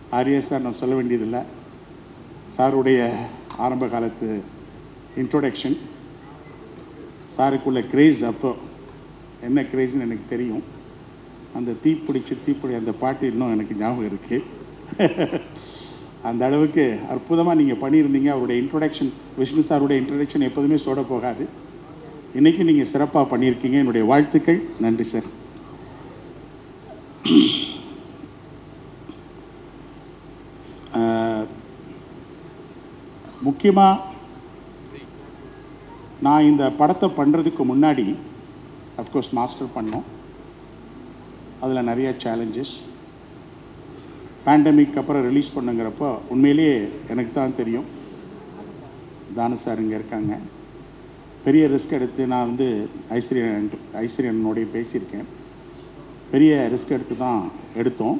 Arya sir நான் சொல்ல வேண்டியதில்லை. சாருடைய ஆரம்ப காலத்து இன்ட்ரோடக்ஷன், சாருக்குள்ள கிரேஸ், அப்போ என்ன கிரேஸ்ன்னு எனக்கு தெரியும். அந்த தீப்பிடி அந்த பாட்டு இன்னும் எனக்கு ஞாபகம் இருக்குது. அந்த அளவுக்கு அற்புதமாக நீங்கள் பண்ணியிருந்தீங்க. அவருடைய இன்ட்ரோடக்ஷன், விஷ்ணு சாருடைய இன்ட்ரோடக்ஷன் எப்போதுமே சோட போகாது. இன்றைக்கி நீங்கள் சிறப்பாக பண்ணியிருக்கீங்க. என்னுடைய வாழ்த்துக்கள். நன்றி சார். முக்கியமாக நான் இந்த படத்தை பண்ணுறதுக்கு முன்னாடி அஃப்கோர்ஸ் மாஸ்டர் பண்ணோம். அதில் நிறைய சேலஞ்சஸ். பேண்டமிக் அப்புறம் ரிலீஸ் பண்ணுங்கிறப்போ உண்மையிலேயே எனக்கு தான் தெரியும். தானு சார் இங்கே இருக்காங்க. பெரிய ரிஸ்க் எடுத்து நான் வந்து ஐஸ்வர்யனோடைய பேசியிருக்கேன். பெரிய ரிஸ்க் எடுத்து தான் எடுத்தோம்.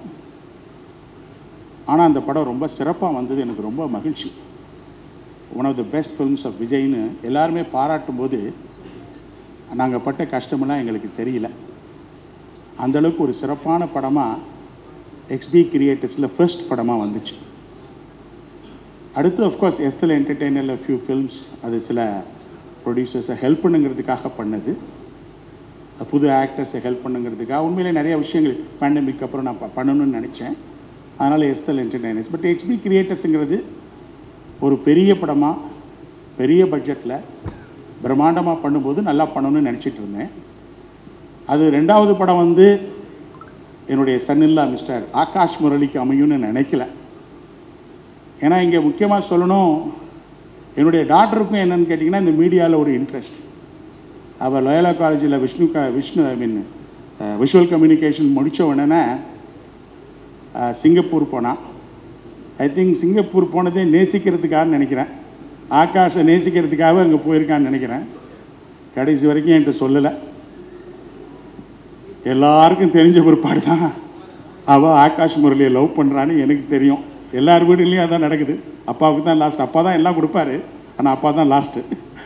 ஆனால் அந்த படம் ரொம்ப சிறப்பாக வந்தது. எனக்கு ரொம்ப மகிழ்ச்சி. One of the best films of விஜய்னு எல்லாருமே பாராட்டும் போது நாங்கள் பட்ட கஷ்டமெல்லாம் எங்களுக்கு தெரியல. அந்தளவுக்கு ஒரு சிறப்பான படமாக எக்ஸ்பி கிரியேட்டர்ஸில் ஃபர்ஸ்ட் படமாக வந்துச்சு. அடுத்து அஃப்கோர்ஸ் எஸ்எல் என்டர்டெய்னரில் ஃபியூ ஃபில்ம்ஸ், அது சில ப்ரொடியூசர்ஸை ஹெல்ப் பண்ணுங்கிறதுக்காக பண்ணது, புது ஆக்டர்ஸை ஹெல்ப் பண்ணுங்கிறதுக்காக. உண்மையிலே நிறைய விஷயங்கள் பேண்டமிக் அப்புறம் நான் பண்ணணும்னு நினச்சேன். அதனால் எஸ்எல் என்டர்டெய்னர்ஸ். பட் எக்ஸ்பி கிரியேட்டர்ஸுங்கிறது ஒரு பெரிய படமாக பெரிய பட்ஜெட்டில் பிரம்மாண்டமாக பண்ணும்போது நல்லா பண்ணணும்னு நினச்சிட்டு இருந்தேன். அது ரெண்டாவது படம் வந்து என்னுடைய சன்னில்லா மிஸ்டர் ஆகாஷ் முரளிக்கு அமையும்னு நினைக்கல. ஏன்னா இங்கே முக்கியமாக சொல்லணும், என்னுடைய டாக்டருக்கும் என்னென்னு கேட்டிங்கன்னா இந்த மீடியாவில் ஒரு இன்ட்ரெஸ்ட். அவள் லோயலா காலேஜில் விஷ்ணு விஷுவல் கம்யூனிகேஷன் முடித்த உடனே சிங்கப்பூர் போனான். ஐ திங்க் சிங்கப்பூர் போனதே நேசிக்கிறதுக்காக நினைக்கிறேன். ஆகாஷை நேசிக்கிறதுக்காக அங்கே போயிருக்கான்னு நினைக்கிறேன். கடைசி வரைக்கும் என்கிட்ட சொல்லலை. எல்லாருக்கும் தெரிஞ்ச பிற்பாடு தான் அவள் ஆகாஷ் முரளியை லவ் பண்ணுறான்னு எனக்கு தெரியும். எல்லார் வீடுலேயும் அதான் நடக்குது. அப்பாவுக்கு தான் லாஸ்ட். அப்பா தான் எல்லாம் கொடுப்பாரு, ஆனால் அப்பா தான் லாஸ்ட்டு.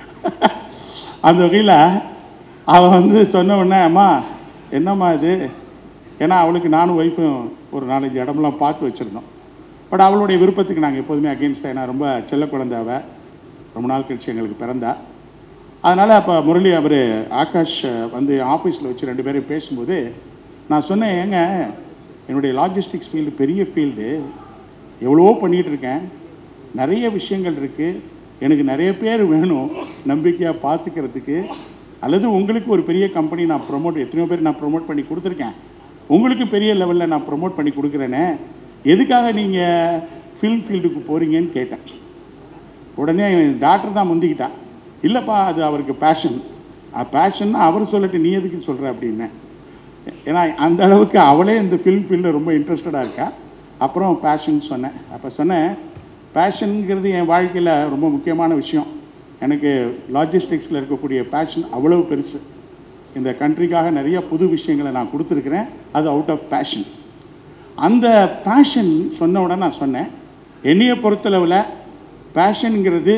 அந்த வகையில் அவள் வந்து சொன்ன உடனே, அம்மா என்னம்மா இது, ஏன்னா அவளுக்கு நானும் ஒய்ஃபும் ஒரு 4-5 இடமெல்லாம் பார்த்து வச்சுருந்தோம். பட் அவளுடைய விருப்பத்துக்கு நாங்கள் எப்போதுமே அகெயின்ஸ்டாக, ஏன்னா ரொம்ப செல்ல குழந்தை அவள், ரொம்ப நாள் கழிச்சு எங்களுக்கு பிறந்தா. அதனால் அப்போ முரளி அவர் ஆகாஷ் வந்து ஆஃபீஸில் வச்சு 2 பேரும் பேசும்போது நான் சொன்னேன், ஏங்க என்னுடைய லாஜிஸ்டிக்ஸ் ஃபீல்டு பெரிய ஃபீல்டு, எவ்வளவோ பண்ணிகிட்ருக்கேன், நிறைய விஷயங்கள் இருக்குது, எனக்கு நிறைய பேர் வேணும் நம்பிக்கையாக பார்த்துக்கிறதுக்கு, அல்லது உங்களுக்கு ஒரு பெரிய கம்பெனி நான் எத்தனையோ பேர் நான் ப்ரொமோட் பண்ணி கொடுத்துருக்கேன், உங்களுக்கு பெரிய லெவலில் நான் ப்ரொமோட் பண்ணி கொடுக்குறேனே, எதுக்காக நீங்கள் ஃபில்ம் ஃபீல்டுக்கு போகிறீங்கன்னு கேட்டேன். உடனே டாக்டர் தான் முந்திக்கிட்டா, இல்லைப்பா அது அவருக்கு பேஷன், பேஷன்னா அவர் சொல்லட்டு நீ எதுக்குன்னு சொல்கிற அப்படின்னேன். ஏன்னா அந்த அளவுக்கு அவளே இந்த ஃபில்ம் ஃபீல்டில் ரொம்ப இன்ட்ரெஸ்டடாக இருக்கா. அப்புறம் பேஷன் சொன்னேன். அப்போ சொன்னேன், பேஷனுங்கிறது என் வாழ்க்கையில் ரொம்ப முக்கியமான விஷயம். எனக்கு லாஜிஸ்டிக்ஸில் இருக்கக்கூடிய பேஷன் அவ்வளவு பெருசு. இந்த கண்ட்ரிக்காக நிறைய புது விஷயங்களை நான் கொடுத்துருக்குறேன், அது அவுட் ஆஃப் பேஷன். அந்த பேஷன் சொன்ன உடனே நான் சொன்னேன், என்னையை பொறுத்தளவில் பேஷனுங்கிறது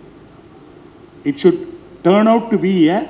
it should turn out to be a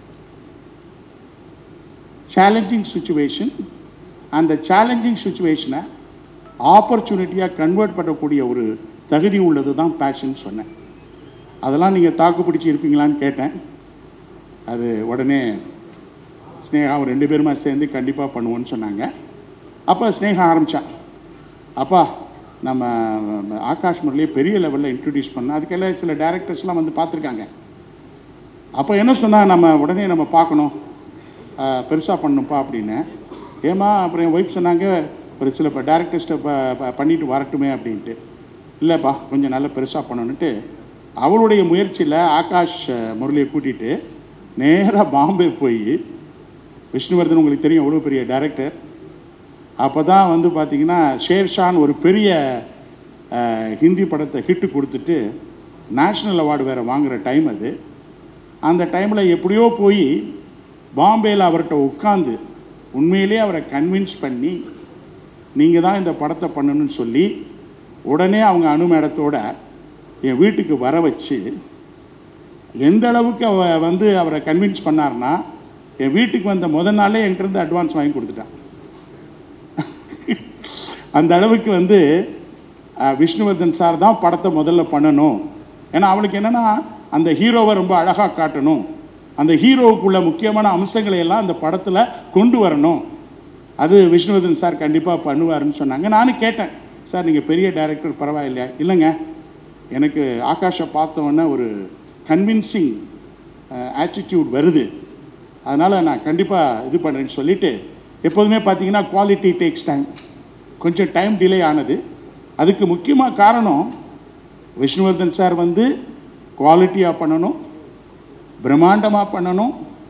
challenging situation. அந்த சேலஞ்சிங் சுச்சுவேஷனை ஆப்பர்ச்சுனிட்டியாக கன்வெர்ட் பண்ணக்கூடிய ஒரு தகுதி உள்ளது தான் பேஷன் சொன்னேன். அதெல்லாம் நீங்கள் தாக்கு பிடிச்சி இருப்பீங்களான்னு கேட்டேன். அது உடனே ஸ்னேகா 2 பேருமா சேர்ந்து கண்டிப்பாக பண்ணுவோன்னு சொன்னாங்க. அப்போ ஸ்னேகா ஆரம்பித்தான், அப்பா நம்ம ஆகாஷ் முரளியை பெரிய லெவலில் இன்ட்ரடியூஸ் பண்ணோம், அதுக்கெல்லாம் சில டேரக்டர்ஸ்லாம் வந்து பார்த்துருக்காங்க. அப்போ என்ன சொன்னால், உடனே நம்ம பார்க்கணும், பெருசாக பண்ணணும்ப்பா அப்படின்னு. ஏமா அப்புறம் என் ஒய்ஃப் சொன்னாங்க, ஒரு சில டேரக்டர்ஸ்ட்டை பண்ணிட்டு வரட்டுமே அப்படின்ட்டு. இல்லைப்பா கொஞ்சம் நல்லா பெருசாக பண்ணணுன்ட்டு அவளுடைய முயற்சியில் ஆகாஷ் முரளியை கூட்டிகிட்டு நேராக பாம்பே போய், விஷ்ணுவர்தன் உங்களுக்கு தெரியும் எவ்வளோ பெரிய டைரக்டர், அப்போ தான் வந்து பார்த்திங்கன்னா ஷேர்ஷான் ஒரு பெரிய ஹிந்தி படத்தை ஹிட்டு கொடுத்துட்டு நேஷ்னல் அவார்டு வேறு வாங்குகிற டைம் அது. அந்த டைமில் எப்படியோ போய் பாம்பேயில் அவர்கிட்ட உட்காந்து உண்மையிலே அவரை கன்வின்ஸ் பண்ணி நீங்கள் தான் இந்த படத்தை பண்ணணும்னு சொல்லி உடனே அவங்க அனுமேடத்தோட என் வீட்டுக்கு வர வச்சு, எந்த அளவுக்கு வந்து அவரை கன்வின்ஸ் பண்ணார்னா, என் வீட்டுக்கு வந்த முதல் நாளே என்கிட்ட அட்வான்ஸ் வாங்கி கொடுத்துட்டான். அந்த அளவுக்கு வந்து விஷ்ணுவர்தன் சார் தான் படத்தை முதல்ல பண்ணணும். ஏன்னா அவளுக்கு என்னென்னா அந்த ஹீரோவை ரொம்ப அழகாக காட்டணும், அந்த ஹீரோவுக்குள்ள முக்கியமான அம்சங்களை எல்லாம் அந்த படத்தில் கொண்டு வரணும், அது விஷ்ணுவர்தன் சார் கண்டிப்பாக பண்ணுவாருன்னு சொன்னாங்க. நானும் கேட்டேன், சார் நீங்கள் பெரிய டைரக்டர் பரவாயில்லையா? இல்லைங்க, எனக்கு ஆகாஷை பார்த்தோன்னே ஒரு கன்வின்சிங் ஆட்டிடியூட் வருது, அதனால் நான் கண்டிப்பாக இது பண்ணுறேன்னு சொல்லிவிட்டு, எப்போதுமே பார்த்தீங்கன்னா குவாலிட்டி டேக்ஸ் டைம், கொஞ்சம் டைம் டிலே ஆனது. அதுக்கு முக்கியமாக காரணம் விஷ்ணுவர்தன் சார் வந்து குவாலிட்டியாக பண்ணணும், பிரம்மாண்டமாக பண்ணணும்,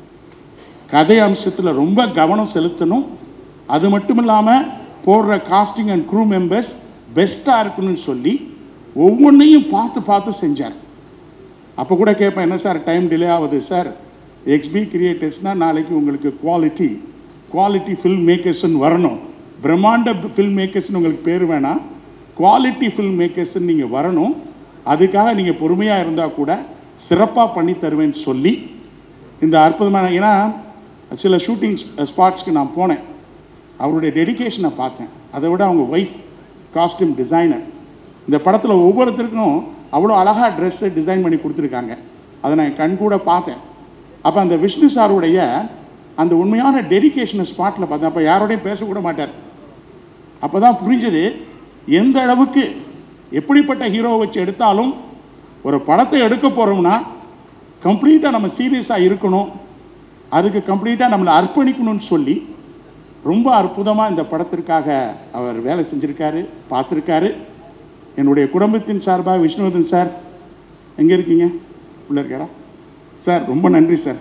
கதை அம்சத்தில் ரொம்ப கவனம் செலுத்தணும், அது மட்டும் இல்லாமல் போடுற காஸ்டிங் அண்ட் க்ரூ மெம்பர்ஸ் பெஸ்ட்டாக இருக்கணும்னு சொல்லி ஒவ்வொன்றையும் பார்த்து பார்த்து செஞ்சார். அப்போ கூட கேட்பேன், என்ன சார் டைம் டிலே ஆகுது? சார் எக்ஸ்பி கிரியேட்டர்ஸ்னால் நாளைக்கு உங்களுக்கு குவாலிட்டி ஃபில்ம் மேக்கர்ஸ்ன்னு வரணும், பிரம்மாண்ட ஃபில்ம் மேக்கர்ஸ்ன்னு உங்களுக்கு பேர் வேணாம், குவாலிட்டி ஃபில்ம் மேக்கர்ஸ்ன்னு நீங்கள் வரணும், அதுக்காக நீங்கள் பொறுமையாக இருந்தால் கூட சிறப்பாக பண்ணி தருவேன்னு சொல்லி இந்த அற்புதமான, ஏன்னா சில ஷூட்டிங் ஸ்பாட்ஸ்க்கு நான் போனேன், அவருடைய டெடிகேஷனை பார்த்தேன். அதை விட அவங்க ஒய்ஃப் காஸ்டியூம் டிசைனர், இந்த படத்தில் ஒவ்வொருத்தருக்கும் அவ்வளோ அழகாக ட்ரெஸ்ஸை டிசைன் பண்ணி கொடுத்துருக்காங்க, அதை நான் கண் கூட பார்த்தேன். அப்போ அந்த விஷ்ணு சாருடைய அந்த உண்மையான டெடிகேஷனை ஸ்பாட்டில் பார்த்தேன். அப்போ யாரோடையும் பேசக்கூட மாட்டார். அப்போ தான் புரிஞ்சது எந்த அளவுக்கு எப்படிப்பட்ட ஹீரோவை வச்சு எடுத்தாலும் ஒரு படத்தை எடுக்க போகிறோம்னா கம்ப்ளீட்டாக நம்ம சீரியஸாக இருக்கணும், அதுக்கு கம்ப்ளீட்டாக நம்மளை அர்ப்பணிக்கணும்னு சொல்லி ரொம்ப அற்புதமாக இந்த படத்திற்காக அவர் வேலை செஞ்சுருக்காரு, பார்த்துருக்காரு. என்னுடைய குடும்பத்தின் சார்பாக விஷ்ணுவர்தன் சார் எங்கே இருக்கீங்க? உள்ளே இருக்காரா? சார் ரொம்ப நன்றி சார்.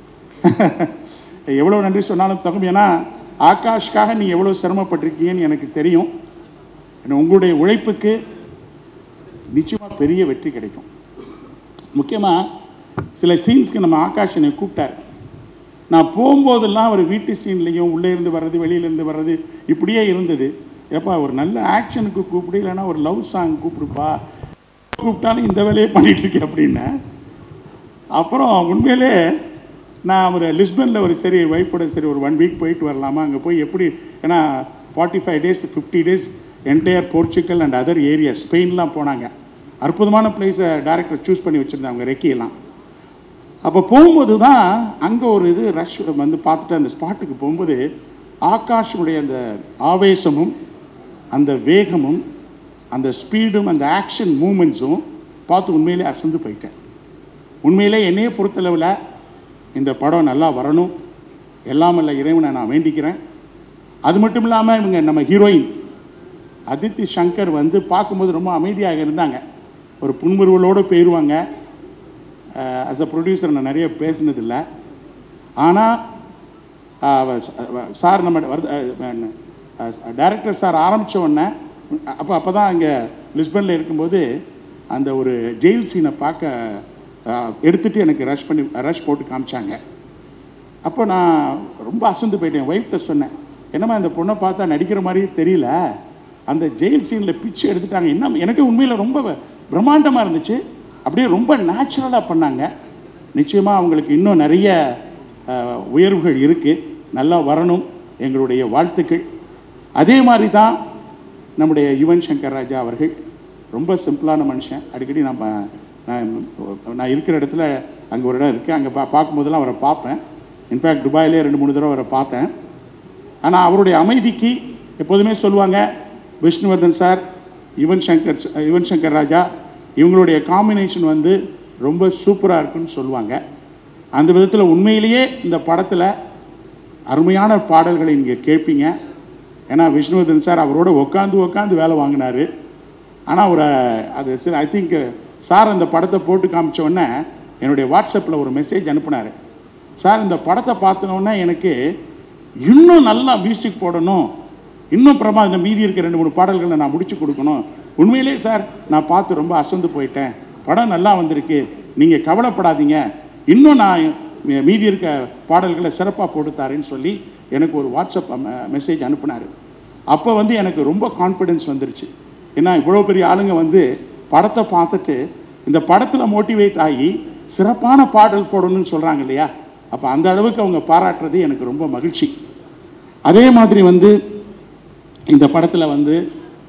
எவ்வளோ நன்றி சொன்னாலும் தகும். ஏன்னா ஆகாஷ்காக நீங்கள் எவ்வளோ சிரமப்பட்டிருக்கீங்கன்னு எனக்கு தெரியும். உங்களுடைய உழைப்புக்கு நிச்சயமாக பெரிய வெற்றி கிடைக்கும். முக்கியமாக சில சீன்ஸ்க்கு நம்ம ஆகாஷ் என்னை கூப்பிட்டார். நான் போகும்போதெல்லாம் அவர் வீட்டு சீன்லேயும் உள்ளே இருந்து வர்றது வெளியிலேருந்து வர்றது இப்படியே இருந்தது. ஏப்பா ஒரு நல்ல ஆக்ஷனுக்கு கூப்பிடு, இல்லைன்னா ஒரு லவ் சாங் கூப்பிடுப்பா, கூப்பிட்டாலும் இந்த வேலையே பண்ணிகிட்ருக்கேன் அப்படின்னு. அப்புறம் உண்மையிலே நான் ஒரு லிஸ்பனில் ஒரு சரி ஒய்ஃபோட சரி ஒரு 1 வீக் போயிட்டு வரலாமா, அங்கே போய் எப்படி, ஏன்னா 45 days 50 days entire Portugal and other area ஸ்பெயின்லாம் போனாங்க. அற்புதமான பிளேஸை டைரக்டர் சூஸ் பண்ணி வச்சுருந்தாங்க ரெக்கியெல்லாம். அப்போ போகும்போது தான் அங்கே ஒரு இது ரஷ் வந்து பார்த்துட்டு அந்த ஸ்பாட்டுக்கு போகும்போது ஆகாஷுடைய அந்த ஆவேசமும் அந்த வேகமும் அந்த ஸ்பீடும் அந்த ஆக்ஷன் மூமெண்ட்ஸும் பார்த்து உண்மையிலே அசந்து போயிட்டேன். உண்மையிலே என்னையே பொறுத்தளவில் இந்த படம் நல்லா வரணும், எல்லாமல்ல இறைவனை நான் வேண்டிக்கிறேன். அது மட்டும் இல்லாமல் இவங்க நம்ம ஹீரோயின் அதித்தி சங்கர் வந்து பார்க்கும்போது ரொம்ப அமைதியாக இருந்தாங்க, ஒரு புன்முறுவலோடு போயிடுவாங்க. ஆஸ் அ ப்ரொடியூசர் நான் நிறைய பேசினதில்லை, ஆனால் சார் நம்ம டைரக்டர் சார் ஆரம்பித்த உடனே அப்போ தான் அங்கே லிஸ்பனில் இருக்கும்போது அந்த ஒரு ஜெயில் சீனை பார்க்க எடுத்துகிட்டு எனக்கு ரஷ் போட்டு காமிச்சாங்க. அப்போ நான் ரொம்ப அசந்து போயிட்டேன். ஒய்ஃப்ட்ட சொன்னேன், என்னம்மா இந்த பொண்ணை பார்த்தா நடிக்கிற மாதிரியே தெரியல, அந்த ஜெயில் சீனில் பிச்சு எடுத்துட்டாங்க, என்ன எனக்கு உண்மையில் ரொம்ப பிரம்மாண்டமாக இருந்துச்சு, அப்படியே ரொம்ப நேச்சுரலாக பண்ணாங்க. நிச்சயமாக அவங்களுக்கு இன்னும் நிறைய உயர்வுகள் இருக்குது, நல்லா வரணும், எங்களுடைய வாழ்த்துக்கள். அதே மாதிரி தான் நம்முடைய யுவன் சங்கர் ராஜா அவர்கள் ரொம்ப சிம்பிளான மனுஷன். அடிக்கடி நான் இருக்கிற இடத்துல அங்கே ஒரு இடம் இருக்குது, அங்கே பார்க்கும்போதெல்லாம் அவரை பார்ப்பேன். இன்ஃபேக்ட் துபாயிலே 2-3 தடவை அவரை பார்த்தேன். ஆனால் அவருடைய அமைதிக்கு எப்போதுமே சொல்லுவாங்க, விஷ்ணுவர்தன் சார், யுவன் சங்கர் ராஜா இவங்களுடைய காம்பினேஷன் வந்து ரொம்ப சூப்பராக இருக்குன்னு சொல்லுவாங்க. அந்த விதத்தில் உண்மையிலேயே இந்த படத்தில் அருமையான பாடல்களை நீங்கள் கேட்பீங்க. ஏன்னா விஷ்ணுவர்தன் சார் அவரோட உட்காந்து வேலை வாங்கினார். ஆனால் அது சரி, ஐ திங்க் சார் அந்த படத்தை போட்டு காமிச்சோடனே என்னுடைய வாட்ஸ்அப்பில் ஒரு மெசேஜ் அனுப்புனார். சார் இந்த படத்தை பார்த்தோன்னே எனக்கு இன்னும் நல்லா மியூசிக் போடணும், இன்னும் பிரமாதம் மீதி இருக்க 2-3 பாடல்களை நான் முடிச்சு கொடுக்கணும். உண்மையிலே சார் நான் பார்த்து ரொம்ப அசந்து போயிட்டேன், படம் நல்லா வந்திருக்கு, நீங்கள் கவலைப்படாதீங்க, இன்னும் நான் மீதி இருக்க பாடல்களை சிறப்பாக போட்டுத்தாரேன்னு சொல்லி எனக்கு ஒரு வாட்ஸ்அப் மெசேஜ் அனுப்புனார். அப்போ வந்து எனக்கு ரொம்ப கான்ஃபிடென்ஸ் வந்துருச்சு. ஏன்னா இவ்வளோ பெரிய ஆளுங்க வந்து படத்தை பார்த்துட்டு இந்த படத்தில் மோட்டிவேட் ஆகி சிறப்பான பாடல் போடணும்னு சொல்கிறாங்க இல்லையா, அப்போ அந்த அளவுக்கு அவங்க பாராட்டுறது எனக்கு ரொம்ப மகிழ்ச்சி. அதே மாதிரி வந்து இந்த படத்தில் வந்து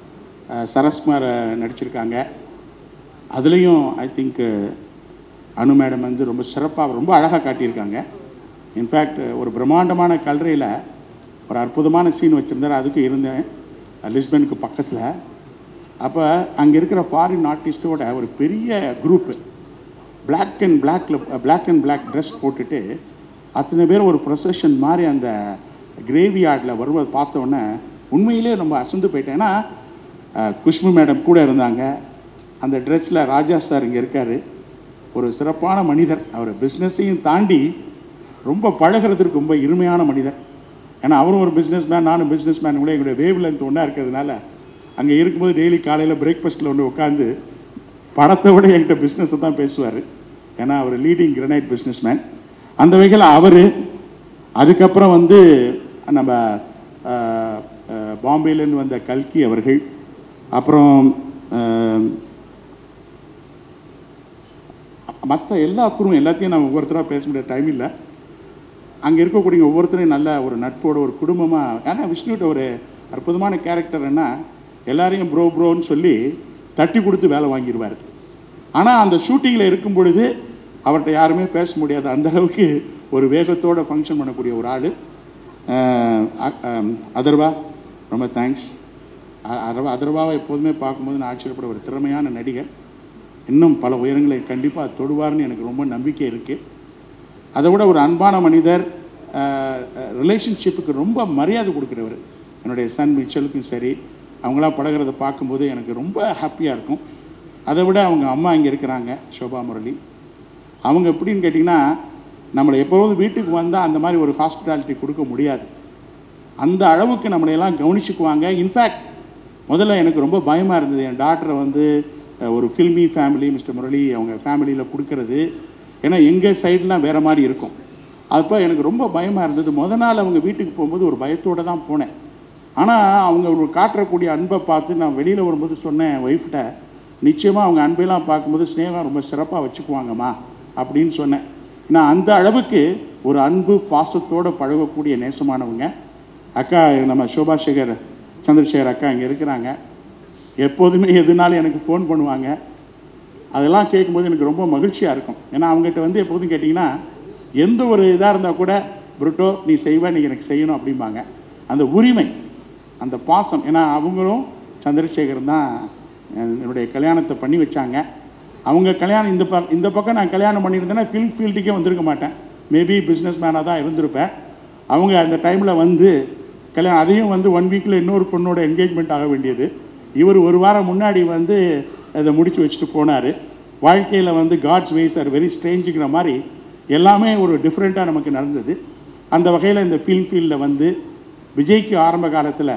சரத்குமார் நடிச்சிருக்காங்க. அதுலேயும் ஐ திங்க் அனு மேடம் வந்து ரொம்ப சிறப்பாக ரொம்ப அழகாக காட்டியிருக்காங்க. இன்ஃபேக்ட் ஒரு பிரம்மாண்டமான கல்லறையில் ஒரு அற்புதமான சீன் வச்சுருந்தார். அதுக்கு இருந்தேன் லிஸ்பனுக்கு பக்கத்தில். அப்போ அங்கே இருக்கிற ஃபாரின் ஆர்டிஸ்ட்டோட ஒரு பெரிய group black and black dress போட்டுட்டு அத்தனை பேர் ஒரு ப்ரொசஷன் மாதிரி அந்த கிரேவி யார்டில் வருவதை பார்த்தோன்னே உண்மையிலே ரொம்ப அசந்து போயிட்டேன். ஏன்னா குஷ்பு மேடம் கூட இருந்தாங்க. அந்த ட்ரெஸ்ஸில் ராஜா சார் இங்கே இருக்கார், ஒரு சிறப்பான மனிதர். அவர் பிஸ்னஸையும் தாண்டி ரொம்ப பழகிறதுக்கு ரொம்ப இனிமையான மனிதர். ஏன்னா அவரும் ஒரு பிஸ்னஸ் மேன், நானும் பிஸ்னஸ் மேன் கூட எங்களுடைய வேவ் லென்த் ஒன்றா இருக்கிறதுனால அங்கே இருக்கும்போது டெய்லி காலையில் பிரேக்ஃபாஸ்ட்டில் ஒன்று உட்காந்து படத்தை விட என்கிட்ட பிஸ்னஸை தான் பேசுவார். ஏன்னா அவர் லீடிங் கிரனைட் பிஸ்னஸ் மேன். அந்த வகையில் அவர், அதுக்கப்புறம் வந்து நம்ம பாம்பேலேருந்து வந்த கல்கி அவர்கள், அப்புறம் மற்ற எல்லா குழுவும் எல்லாத்தையும் நம்ம ஒவ்வொருத்தராக பேச முடியாத டைம் இல்லை. அங்கே இருக்கக்கூடிய ஒவ்வொருத்தரையும் நல்ல ஒரு நட்போட ஒரு குடும்பமாக. ஏன்னா விஷ்ணுகிட்ட ஒரு அற்புதமான கேரக்டர் என்ன, எல்லாரையும் ப்ரோன்னு சொல்லி தட்டி கொடுத்து வேலை வாங்கிடுவார். ஆனால் அந்த ஷூட்டிங்கில் இருக்கும் பொழுது அவர்கிட்ட யாருமே பேச முடியாது. அந்தளவுக்கு ஒரு வேகத்தோடு ஃபங்க்ஷன் பண்ணக்கூடிய ஒரு ஆள். அதர்வா, ரொம்ப தேங்க்ஸ். அதர்வாவை எப்போதுமே பார்க்கும்போது நான் ஆச்சரியப்பட ஒரு திறமையான நடிகர். இன்னும் பல உயரங்களை கண்டிப்பாக தொடுவார்னு எனக்கு ரொம்ப நம்பிக்கை இருக்குது. அதை விட ஒரு அன்பான மனிதர், ரிலேஷன்ஷிப்புக்கு ரொம்ப மரியாதை கொடுக்குறவர். என்னுடைய சன் மிச்சலுக்கும் சரி, அவங்களாம் பழகிறத பார்க்கும்போது எனக்கு ரொம்ப ஹாப்பியாக இருக்கும். அதை விட அவங்க அம்மா இங்கே இருக்கிறாங்க, ஷோபா முரளி. அவங்க எப்படின்னு கேட்டிங்கன்னா, நம்மளை எப்போதும் வீட்டுக்கு வந்தால் அந்த மாதிரி ஒரு ஹாஸ்பிட்டாலிட்டி கொடுக்க முடியாது. அந்த அளவுக்கு நம்மளையெல்லாம் கவனிச்சுக்குவாங்க. இன்ஃபேக்ட் முதல்ல எனக்கு ரொம்ப பயமாக இருந்தது, என் டாக்டரை வந்து ஒரு ஃபில்மி ஃபேமிலி மிஸ்டர் முரளி அவங்க ஃபேமிலியில் கொடுக்கறது. ஏன்னா எங்கள் சைட்லாம் வேறு மாதிரி இருக்கும். அப்போ எனக்கு ரொம்ப பயமாக இருந்தது. நாள் அவங்க வீட்டுக்கு போகும்போது ஒரு பயத்தோடு தான் போனேன். ஆனால் அவங்க ஒரு காட்டக்கூடிய அன்பை பார்த்து நான் வெளியில் வரும்போது சொன்னேன் ஒய்ஃப்கிட்ட, நிச்சயமாக அவங்க அன்பையெல்லாம் பார்க்கும்போது ஸ்னேகா ரொம்ப சிறப்பாக வச்சுக்குவாங்கம்மா அப்படின்னு சொன்னேன். ஏன்னா அந்த அளவுக்கு ஒரு அன்பு பாசத்தோடு பழகக்கூடிய நேசமானவங்க. அக்கா நம்ம சோபா சேகர் சந்திரசேகர் அக்கா இங்கே இருக்கிறாங்க. எப்போதுமே எதுனாலும் எனக்கு ஃபோன் பண்ணுவாங்க. அதெல்லாம் கேட்கும்போது எனக்கு ரொம்ப மகிழ்ச்சியாக இருக்கும். ஏன்னா அவங்ககிட்ட வந்து எப்போதும் கேட்டிங்கன்னா எந்த ஒரு இதாக இருந்தால் கூட புருட்டோ நீ செய்வ, நீ எனக்கு செய்யணும் அப்படிம்பாங்க. அந்த உரிமை, அந்த பாசம். ஏன்னா அவங்களும் சந்திரசேகர் தான் என்னுடைய கல்யாணத்தை பண்ணி வச்சாங்க. அவங்க கல்யாணம் இந்த பக்கம் நான் கல்யாணம் பண்ணியிருந்தேன்னா ஃபில்ம் ஃபீல்டுக்கே வந்திருக்க மாட்டேன். மேபி பிஸ்னஸ் மேனாக தான் இருந்திருப்பேன். அவங்க அந்த டைமில் வந்து கல்யாணம், அதையும் வந்து 1 வீக்கில் இன்னொரு பொண்ணோட என்கேஜ்மெண்ட் ஆக வேண்டியது. இவர் ஒரு வாரம் முன்னாடி வந்து அதை முடித்து வச்சுட்டு போனார். வாழ்க்கையில் வந்து காட்ஸ் வேஸ் ஆர் வெரி ஸ்ட்ரேஞ்சுங்கிற மாதிரி எல்லாமே ஒரு டிஃப்ரெண்ட்டாக நமக்கு நடந்தது. அந்த வகையில் இந்த ஃபில்ம் ஃபீல்டில் வந்து விஜய்க்கு ஆரம்ப காலத்தில்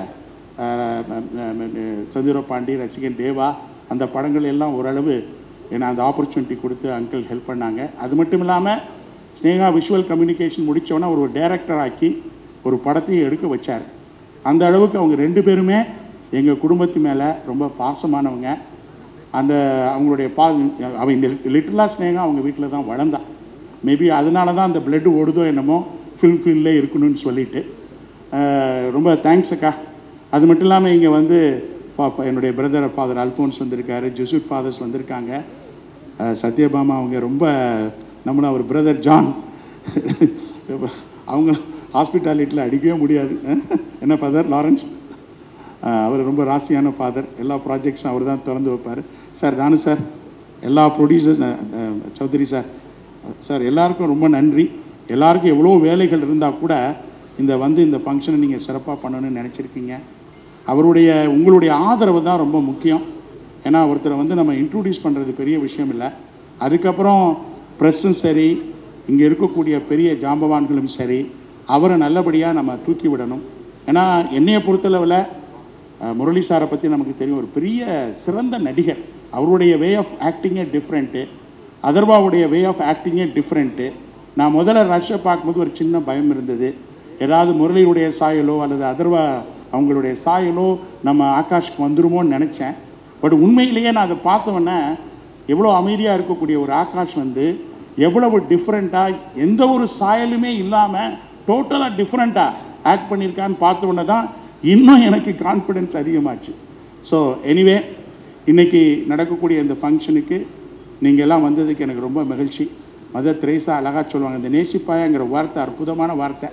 சந்திர பாண்டி, ரசிகன் தேவா, அந்த படங்கள் எல்லாம் ஓரளவு ஏன்னா அந்த ஆப்பர்ச்சுனிட்டி கொடுத்து அங்கிள் ஹெல்ப் பண்ணாங்க. அது மட்டும் இல்லாமல் ஸ்னேகா விஷுவல் கம்யூனிகேஷன் முடித்தோன்னா ஒரு டைரக்டர் ஆக்கி ஒரு படத்தையும் எடுக்க வச்சார். அந்த அளவுக்கு அவங்க 2 பேருமே எங்கள் குடும்பத்து மேலே ரொம்ப பாசமானவங்க. அந்த அவங்களுடைய அவங்க லிட்டிலாக ஸ்னேகா அவங்க வீட்டில் தான் வளர்ந்தா. மேபி அதனால தான் அந்த பிளட்டு ஓடுதோ என்னமோ ஃபில்ம் ஃபீல்டில் இருக்கணும்னு சொல்லிட்டு ரொம்ப தேங்க்ஸ் அக்கா. அது மட்டும் இல்லாமல் இங்கே வந்து என்னுடைய பிரதர் ஃபாதர் அல்ஃபோன்ஸ் வந்திருக்காரு, ஜெசூட் ஃபாதர்ஸ் வந்திருக்காங்க, சத்யபாமா அவங்க ரொம்ப நம்மள அவர் பிரதர் ஜான் அவங்க ஹாஸ்பிட்டாலிட்டியில் அடிக்கவே முடியாது. என்ன ஃபாதர் லாரன்ஸ், அவர் ரொம்ப ராசியான ஃபாதர். எல்லா ப்ராஜெக்ட்ஸும் அவர் தான் திறந்து வைப்பார். சார் தானு சார், எல்லா ப்ரொடியூசர்ஸ், சௌத்ரி சார், சார் எல்லாருக்கும் ரொம்ப நன்றி. எல்லாருக்கும் எவ்வளோ வேலைகள் இருந்தால் கூட இந்த ஃபங்க்ஷனை நீங்கள் சிறப்பாக பண்ணணும்னு நினச்சிருக்கீங்க. உங்களுடைய ஆதரவு தான் ரொம்ப முக்கியம். ஏன்னா ஒருத்தரை வந்து நம்ம இன்ட்ரடியூஸ் பண்ணுறது பெரிய விஷயம் இல்லை. அதுக்கப்புறம் ப்ரெஸ்ஸும் சரி, இங்கே இருக்கக்கூடிய பெரிய ஜாம்பவான்களும் சரி, அவரை நல்லபடியாக நம்ம தூக்கி விடணும். ஏன்னா என்னையை பொறுத்தளவில் முரளி சாரை பற்றி நமக்கு தெரியும், ஒரு பெரிய சிறந்த நடிகர். அவருடைய வே ஆஃப் ஆக்டிங்கே டிஃப்ரெண்ட்டு, அதர்வாவுடைய வே ஆஃப் ஆக்டிங்கே டிஃப்ரெண்ட்டு. நான் முதல்ல ரஷ்ஷை பார்க்கும்போது ஒரு சின்ன பயம் இருந்தது, ஏதாவது முரளியுடைய சாயலோ அல்லது அதர்வா அவங்களுடைய சாயலோ நம்ம ஆகாஷ்க்கு வந்துருமோன்னு நினச்சேன். பட் உண்மையிலேயே நான் அதை பார்த்தோன்னே எவ்வளோ அமைதியாக இருக்கக்கூடிய ஒரு ஆகாஷ் வந்து எவ்வளவு டிஃப்ரெண்ட்டாக எந்த ஒரு சாயலுமே இல்லாமல் டோட்டலாக டிஃப்ரெண்ட்டாக ஆக்ட் பண்ணியிருக்கான்னு பார்த்தோன்னே தான் இன்னும் எனக்கு கான்ஃபிடென்ஸ் அதிகமாச்சு. ஸோ எனிவே இன்றைக்கி நடக்கக்கூடிய இந்த ஃபங்க்ஷனுக்கு நீங்கள் எல்லாம் வந்ததுக்கு எனக்கு ரொம்ப மகிழ்ச்சி. மதர் தெரேசா அழகாக சொல்லுவாங்க, இந்த நேசிப்பாயாங்கிற வார்த்தை அற்புதமான வார்த்தை.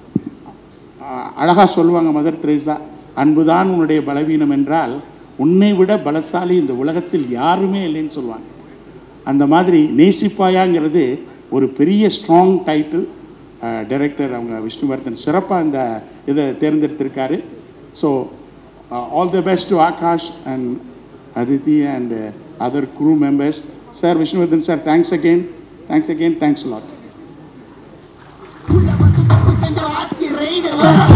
அழகாக சொல்லுவாங்க மதர் தெரேசா, அன்புதான் உன்னுடைய பலவீனம் என்றால் உன்னை விட பலசாலி இந்த உலகத்தில் யாருமே இல்லைன்னு சொல்லுவாங்க. அந்த மாதிரி நேசிப்பாயாங்கிறது ஒரு பெரிய ஸ்ட்ராங் டைட்டில். டைரக்டர் அவங்க விஷ்ணுவர்தன் சிறப்பாக இந்த இதை தேர்ந்தெடுத்திருக்காரு. So all the best to Akash and Aditi and other crew members. Sir Vishnuvardhan sir, thanks again, thanks lot.